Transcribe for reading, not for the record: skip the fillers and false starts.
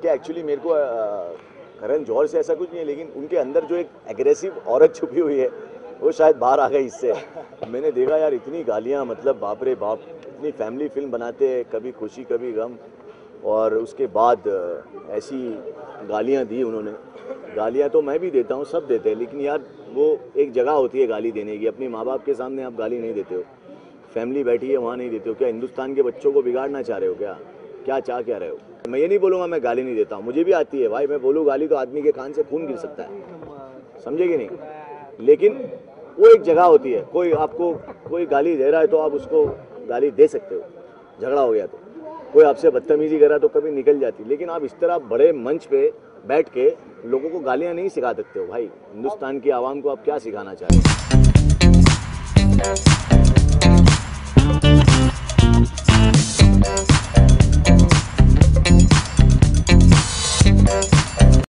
देखिए एक्चुअली मेरे को करण जौहर से ऐसा कुछ नहीं है, लेकिन उनके अंदर जो एक एग्रेसिव औरत छुपी हुई है वो शायद बाहर आ गई इससे। मैंने देखा यार इतनी गालियाँ, मतलब बाप रे बाप, इतनी फैमिली फिल्म बनाते हैं, कभी खुशी कभी गम, और उसके बाद ऐसी गालियाँ दी उन्होंने। गालियाँ तो मैं भी देता हूँ, सब देते हैं, लेकिन यार वो एक जगह होती है गाली देने की। अपने माँ बाप के सामने आप गाली नहीं देते हो, फैमिली बैठी है वहाँ नहीं देते हो। क्या हिंदुस्तान के बच्चों को बिगाड़ना चाह रहे हो? क्या चाह क्या रहे हो? मैं ये नहीं बोलूँगा मैं गाली नहीं देता हूँ, मुझे भी आती है भाई। मैं बोलूँ गाली तो आदमी के कान से खून गिर सकता है, समझे कि नहीं? लेकिन वो एक जगह होती है। कोई आपको कोई गाली दे रहा है तो आप उसको गाली दे सकते हो, झगड़ा हो गया तो। कोई आपसे बदतमीजी कर रहा है तो कभी निकल जाती, लेकिन आप इस तरह बड़े मंच पे बैठ के लोगों को गालियाँ नहीं सिखा सकते हो भाई। हिंदुस्तान की आवाम को आप क्या सिखाना चाह रहे हो?